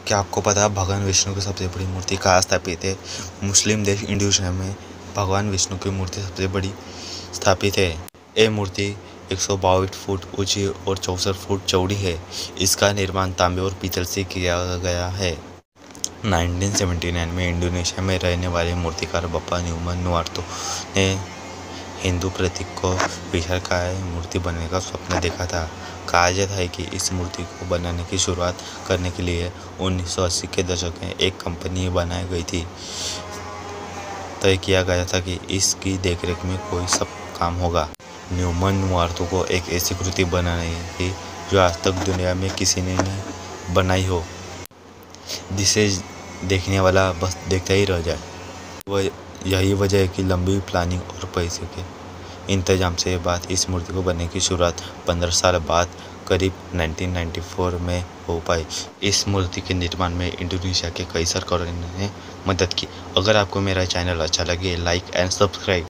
क्या आपको पता है भगवान विष्णु की सबसे बड़ी मूर्ति कहाँ स्थापित है? मुस्लिम देश इंडोनेशिया में भगवान विष्णु की मूर्ति सबसे बड़ी स्थापित है। ये मूर्ति 122 फुट ऊंची और 64 फुट चौड़ी है। इसका निर्माण तांबे और पीतल से किया गया है। 1979 में इंडोनेशिया में रहने वाले मूर्तिकार बप्पा न्यूमन नुआर्तो ने हिंदू प्रतीक को विशालकाय मूर्ति बनाने का स्वप्न देखा था। कहा जाता है कि इस मूर्ति को बनाने की शुरुआत करने के लिए 1980 के दशक में एक कंपनी बनाई गई थी। तय किया गया था कि इसकी देखरेख में कोई सब काम होगा। न्यूमन नुआर्तो को एक ऐसी कृति बनानी थी जो आज तक दुनिया में किसी ने नहीं बनाई हो, जिसे देखने वाला बस देखता ही रह जाए। यही वजह है कि लंबी प्लानिंग और पैसे के इंतजाम से बाद इस मूर्ति को बनने की शुरुआत 15 साल बाद करीब 1994 में हो पाई। इस मूर्ति के निर्माण में इंडोनेशिया के कई सरकारों ने मदद की। अगर आपको मेरा चैनल अच्छा लगे, लाइक एंड सब्सक्राइब।